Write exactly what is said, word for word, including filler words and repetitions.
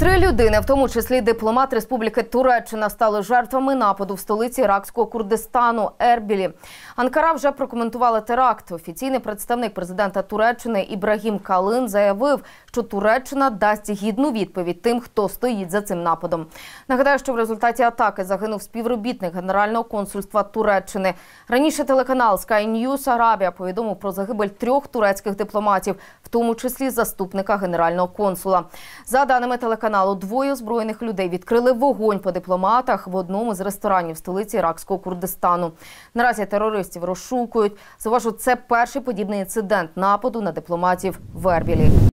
Три людини, в тому числі дипломат Республіки Туреччина, стали жертвами нападу в столиці іракського Курдистану – Ербілі. Анкара вже прокоментувала теракт. Офіційний представник президента Туреччини Ібрагім Калин заявив, що Туреччина дасть гідну відповідь тим, хто стоїть за цим нападом. Нагадаю, що в результаті атаки загинув співробітник Генерального консульства Туреччини. Раніше телеканал Sky News Arabia повідомив про загибель трьох турецьких дипломатів, в тому числі заступника генерального консула. За даними телеканалу, двоє озброєних людей відкрили вогонь по дипломатах в одному з ресторанів столиці іракського Курдистану. Наразі терористів розшукують. Зауважу, це перший подібний інцидент нападу на дипломатів в Ербілі.